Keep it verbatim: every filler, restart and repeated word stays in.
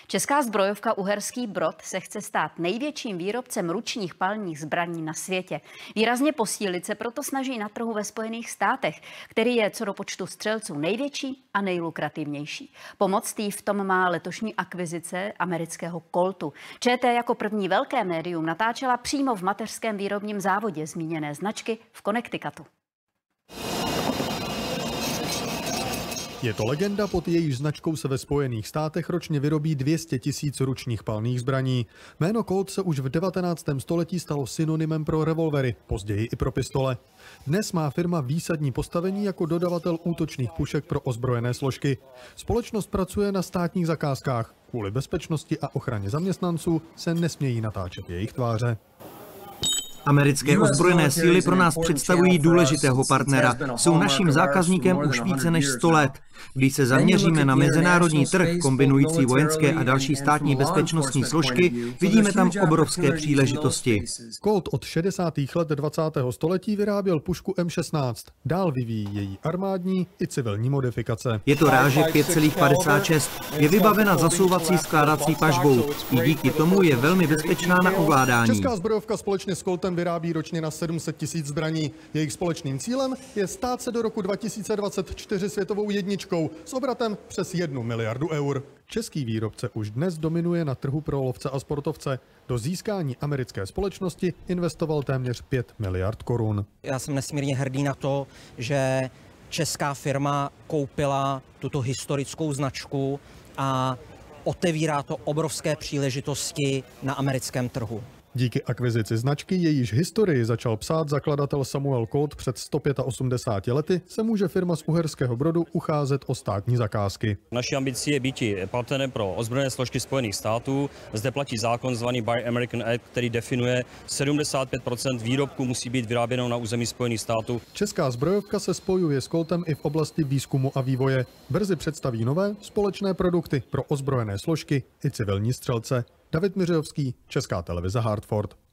Česká zbrojovka Uherský Brod se chce stát největším výrobcem ručních palných zbraní na světě. Výrazně posílit se proto snaží na trhu ve Spojených státech, který je co do počtu střelců největší a nejlukrativnější. Pomoct jí v tom má letošní akvizice amerického Coltu. ČT jako první velké médium natáčela přímo v mateřském výrobním závodě zmíněné značky v Connecticutu. Je to legenda, pod jejíž značkou se ve Spojených státech ročně vyrobí dvě stě tisíc ručních palných zbraní. Jméno Colt se už v devatenáctém století stalo synonymem pro revolvery, později i pro pistole. Dnes má firma výsadní postavení jako dodavatel útočných pušek pro ozbrojené složky. Společnost pracuje na státních zakázkách. Kvůli bezpečnosti a ochraně zaměstnanců se nesmějí natáčet jejich tváře. Americké ozbrojené síly pro nás představují důležitého partnera. Jsou naším zákazníkem už více než sto let. Když se zaměříme na mezinárodní trh, kombinující vojenské a další státní bezpečnostní složky, vidíme tam obrovské příležitosti. Colt od šedesátých let dvacátého století vyráběl pušku M šestnáct. Dál vyvíjí její armádní i civilní modifikace. Je to rážek pět celá padesát šest. Je vybavena zasouvací skládací pažbou. I díky tomu je velmi bezpečná na ovládání. Česká zbrojovka společně s Coltem vyrábí ročně na sedm set tisíc zbraní. Jejich společným cílem je stát se do roku dva tisíce dvacet čtyři světovou jedničkou s obratem přes jednu miliardu eur. Český výrobce už dnes dominuje na trhu pro lovce a sportovce. Do získání americké společnosti investoval téměř pět miliard korun. Já jsem nesmírně hrdý na to, že česká firma koupila tuto historickou značku a otevírá to obrovské příležitosti na americkém trhu. Díky akvizici značky, jejíž historii začal psát zakladatel Samuel Colt před sto osmdesáti pěti lety, se může firma z Uherského Brodu ucházet o státní zakázky. Naší ambicí je být partnerem pro ozbrojené složky Spojených států. Zde platí zákon zvaný Buy American Act, který definuje sedmdesát pět procent výrobků musí být vyráběno na území Spojených států. Česká zbrojovka se spojuje s Coltem i v oblasti výzkumu a vývoje. Brzy představí nové společné produkty pro ozbrojené složky i civilní střelce. David Miřovský, Česká televize Hartford.